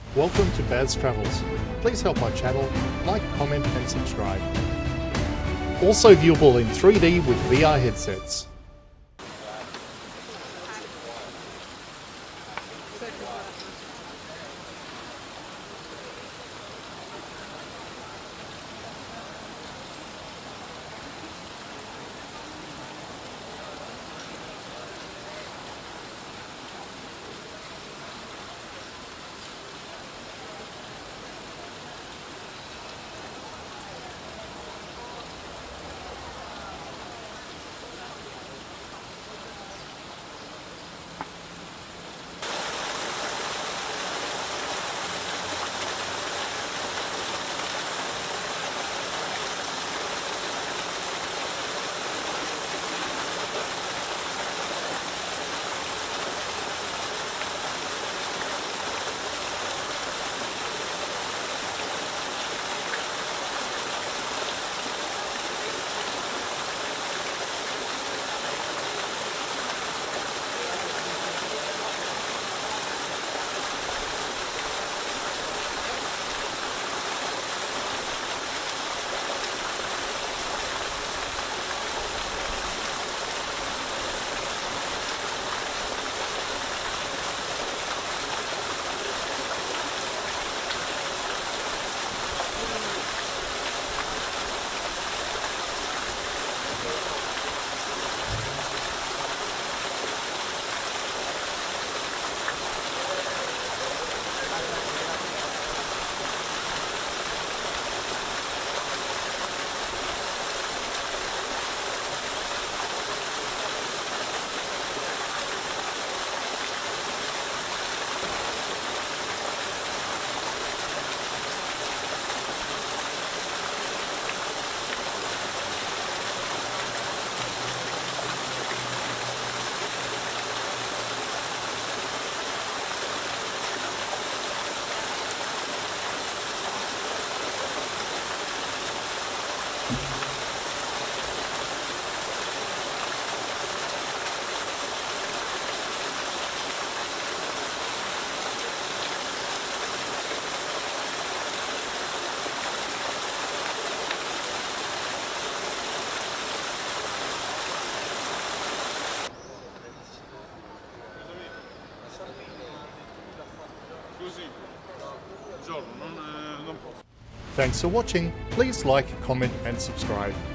Welcome to Baz Travels. Please help my channel, like, comment and subscribe. Also viewable in 3D with VR headsets. Scusi, buongiorno, non posso. Thanks for watching. Please like, comment and subscribe.